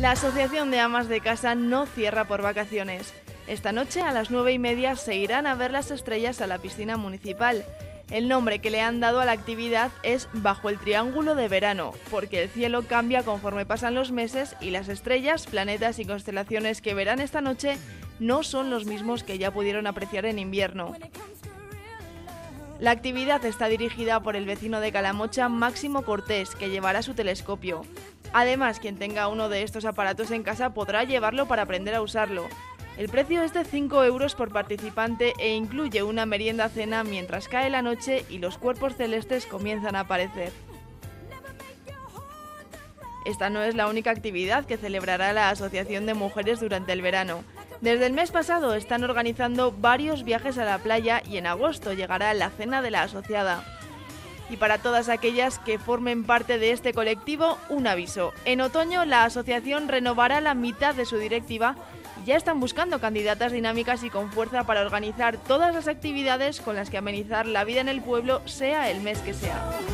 La Asociación de Amas de Casa no cierra por vacaciones. Esta noche a las 9:30 se irán a ver las estrellas a la piscina municipal. El nombre que le han dado a la actividad es Bajo el Triángulo de Verano, porque el cielo cambia conforme pasan los meses y las estrellas, planetas y constelaciones que verán esta noche no son los mismos que ya pudieron apreciar en invierno. La actividad está dirigida por el vecino de Calamocha, Máximo Cortés, que llevará su telescopio. Además, quien tenga uno de estos aparatos en casa podrá llevarlo para aprender a usarlo. El precio es de 5 euros por participante e incluye una merienda-cena mientras cae la noche y los cuerpos celestes comienzan a aparecer. Esta no es la única actividad que celebrará la Asociación de Mujeres durante el verano. Desde el mes pasado están organizando varios viajes a la playa y en agosto llegará la cena de la asociada. Y para todas aquellas que formen parte de este colectivo, un aviso. En otoño la asociación renovará la mitad de su directiva y ya están buscando candidatas dinámicas y con fuerza para organizar todas las actividades con las que amenizar la vida en el pueblo, sea el mes que sea.